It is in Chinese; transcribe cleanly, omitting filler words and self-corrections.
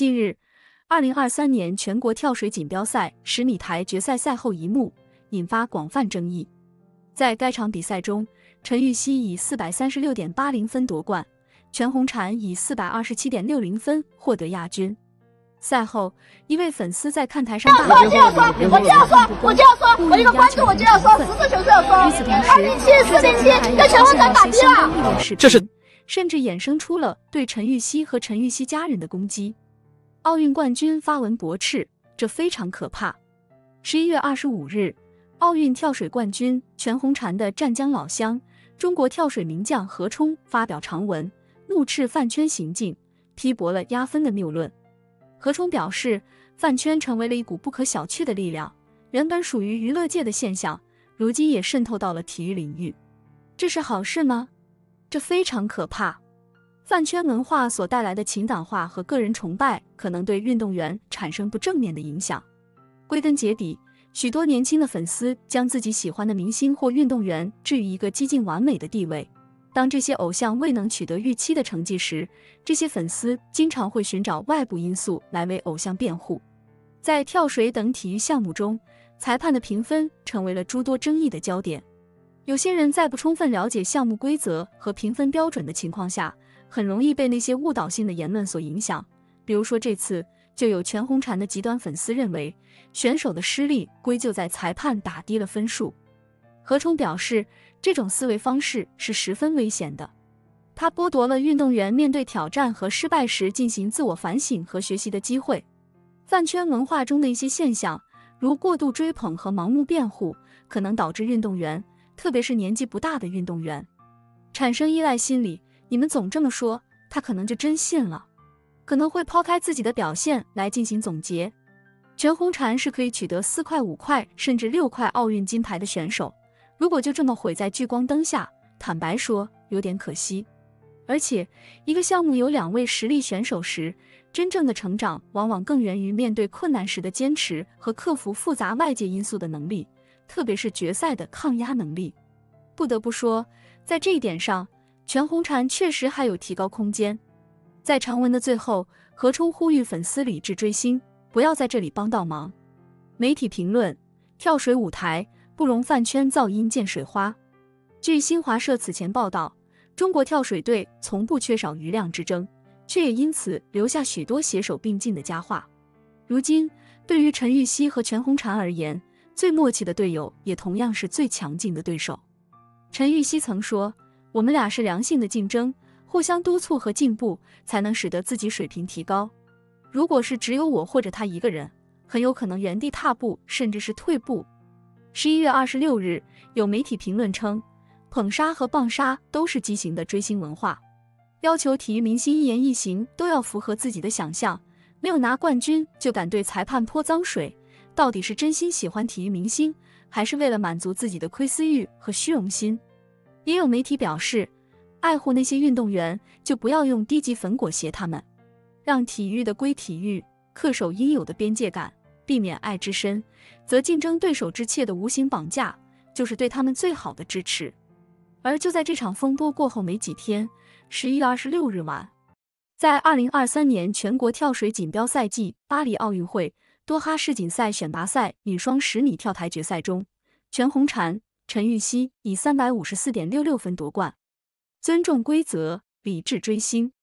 近日，2023年全国跳水锦标赛10米台决赛赛后一幕引发广泛争议。在该场比赛中，陈芋汐以436.80分夺冠，全红婵以427.60分获得亚军。赛后，一位粉丝在看台上大喊：“ 我就要说，我一个观众我就要说，实事求是要说。207跟全红婵打低了。” 这是甚至衍生出了对陈芋汐和陈芋汐家人的攻击。奥运冠军发文驳斥，这非常可怕。11月25日，奥运跳水冠军全红婵的湛江老乡、中国跳水名将何冲发表长文，怒斥饭圈行径，批驳了压分的谬论。何冲表示，饭圈成为了一股不可小觑的力量，原本属于娱乐界的现象，如今也渗透到了体育领域。这是好事吗？这非常可怕。饭圈文化所带来的情感化和个人崇拜，可能对运动员产生不正面的影响。归根结底，许多年轻的粉丝将自己喜欢的明星或运动员置于一个几近完美的地位。当这些偶像未能取得预期的成绩时，这些粉丝经常会寻找外部因素来为偶像辩护。在跳水等体育项目中，裁判的评分成为了诸多争议的焦点。有些人在不充分了解项目规则和评分标准的情况下，很容易被那些误导性的言论所影响。比如说这次，就有全红婵的极端粉丝认为，选手的失利归咎在裁判打低了分数。何冲表示，这种思维方式是十分危险的，它剥夺了运动员面对挑战和失败时进行自我反省和学习的机会。饭圈文化中的一些现象，如过度追捧和盲目辩护，可能导致运动员，特别是年纪不大的运动员，产生依赖心理。你们总这么说，他可能就真信了，可能会抛开自己的表现来进行总结。全红婵是可以取得4块、5块甚至6块奥运金牌的选手，如果就这么毁在聚光灯下，坦白说有点可惜。而且一个项目有2位实力选手时，真正的成长往往更源于面对困难时的坚持和克服复杂外界因素的能力，特别是决赛的抗压能力。不得不说，在这一点上，全红婵确实还有提高空间。在长文的最后，何冲呼吁粉丝理智追星，不要在这里帮倒忙。媒体评论：跳水舞台不容饭圈噪音溅水花。据新华社此前报道，中国跳水队从不缺少余量之争，却也因此留下许多携手并进的佳话。如今，对于陈芋汐和全红婵而言，最默契的队友也同样是最强劲的对手。陈芋汐曾说，我们俩是良性的竞争，互相督促和进步，才能使得自己水平提高。如果是只有我或者他一个人，很有可能原地踏步，甚至是退步。11月26日，有媒体评论称，捧杀和棒杀都是畸形的追星文化，要求体育明星一言一行都要符合自己的想象，没有拿冠军就敢对裁判泼脏水，到底是真心喜欢体育明星，还是为了满足自己的窥私欲和虚荣心？也有媒体表示，爱护那些运动员，就不要用低级粉裹挟他们，让体育的归体育，恪守应有的边界感，避免爱之深，则竞争对手之切的无形绑架，就是对他们最好的支持。而就在这场风波过后没几天，11月26日晚，在2023年全国跳水锦标赛暨巴黎奥运会多哈世锦赛选拔赛女双10米跳台决赛中，全红婵、陈芋汐以354.66分夺冠。尊重规则，理智追星。